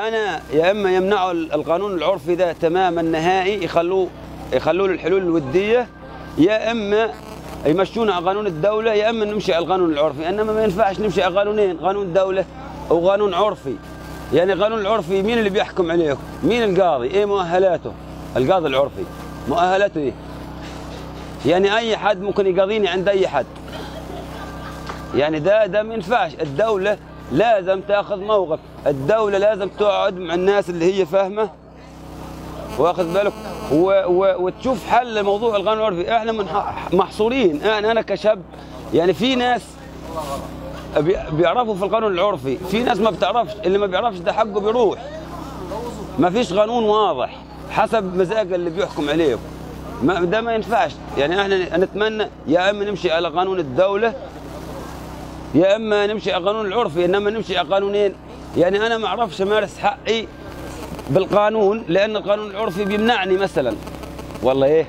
معناه يا اما يمنعوا القانون العرفي ده تماما نهائي، يخلوه للحلول الوديه، يا اما يمشونا على قانون الدوله، يا اما نمشي على القانون العرفي. انما ما ينفعش نمشي على قانونين، قانون دوله وقانون عرفي. يعني القانون العرفي مين اللي بيحكم عليه؟ مين القاضي؟ ايه مؤهلاته؟ القاضي العرفي مؤهلاته ايه؟ يعني اي حد ممكن يقاضيني عند اي حد. يعني ده ما ينفعش. الدوله لازم تاخذ موقف، الدوله لازم تقعد مع الناس اللي هي فاهمه، واخذ بالك، وتشوف حل لموضوع القانون العرفي. احنا محصورين، انا كشاب. يعني في ناس بيعرفوا في القانون العرفي، في ناس ما بتعرفش. اللي ما بيعرفش ده حقه بيروح. ما فيش قانون واضح حسب مزاج اللي بيحكم عليه. ده ما ينفعش. يعني احنا نتمنى يا اما نمشي على قانون الدوله، يا اما نمشي على القانون العرفي. انما نمشي على قانونين، يعني انا ما اعرفش امارس حقي بالقانون لان القانون العرفي بيمنعني مثلا. والله ايه؟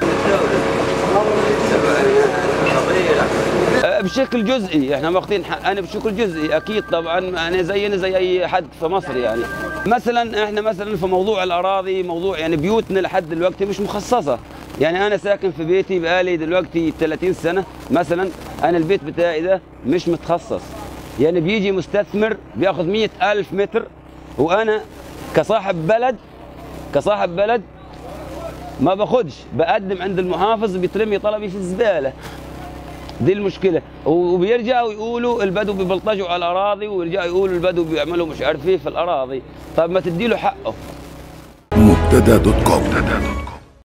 بشكل جزئي احنا واخدين حقنا بشكل جزئي اكيد طبعا. انا زينا زي اي حد في مصر. يعني مثلا احنا مثلا في موضوع الاراضي، موضوع يعني بيوتنا لحد دلوقتي مش مخصصه. يعني انا ساكن في بيتي بقالي دلوقتي 30 سنه مثلا، انا البيت بتاعي ده مش متخصص. يعني بيجي مستثمر بياخذ 100,000 متر، وانا كصاحب بلد ما باخدش، بقدم عند المحافظ بيترمي طلبي في الزباله. دي المشكله. وبيرجعوا يقولوا البدو بيبلطجوا على الاراضي، ويرجعوا يقولوا البدو بيعملوا مش عارف ايه في الاراضي. طب ما تدي له حقه. مبتدا.com